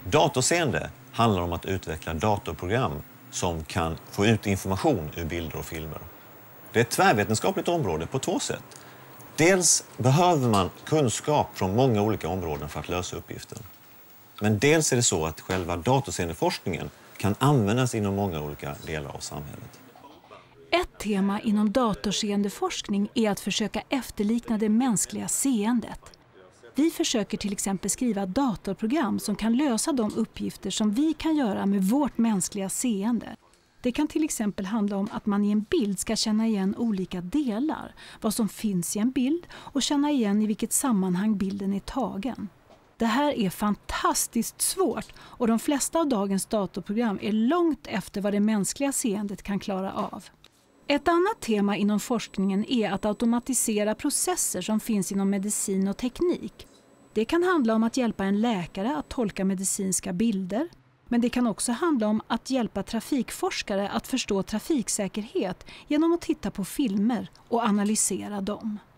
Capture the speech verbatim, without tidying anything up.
Datorseende handlar om att utveckla datorprogram som kan få ut information ur bilder och filmer. Det är ett tvärvetenskapligt område på två sätt. Dels behöver man kunskap från många olika områden för att lösa uppgiften. Men dels är det så att själva datorseendeforskningen kan användas inom många olika delar av samhället. Ett tema inom datorseendeforskning är att försöka efterlikna det mänskliga seendet. Vi försöker till exempel skriva datorprogram som kan lösa de uppgifter som vi kan göra med vårt mänskliga seende. Det kan till exempel handla om att man i en bild ska känna igen olika delar, vad som finns i en bild och känna igen i vilket sammanhang bilden är tagen. Det här är fantastiskt svårt och de flesta av dagens datorprogram är långt efter vad det mänskliga seendet kan klara av. Ett annat tema inom forskningen är att automatisera processer som finns inom medicin och teknik. Det kan handla om att hjälpa en läkare att tolka medicinska bilder, men det kan också handla om att hjälpa trafikforskare att förstå trafiksäkerhet genom att titta på filmer och analysera dem.